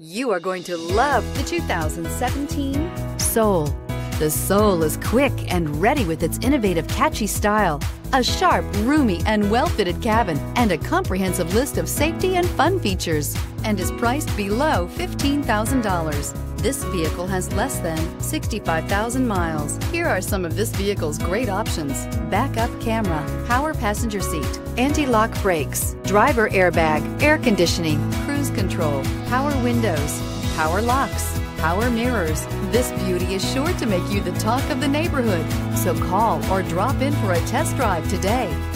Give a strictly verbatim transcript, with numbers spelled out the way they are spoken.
You are going to love the two thousand seventeen Soul. The Soul is quick and ready with its innovative, catchy style, a sharp, roomy, and well-fitted cabin, and a comprehensive list of safety and fun features, and is priced below fifteen thousand dollars. This vehicle has less than sixty-five thousand miles. Here are some of this vehicle's great options: backup camera, power passenger seat, anti-lock brakes, driver airbag, air conditioning, cruise control, power windows, power locks, power mirrors. This beauty is sure to make you the talk of the neighborhood. So call or drop in for a test drive today.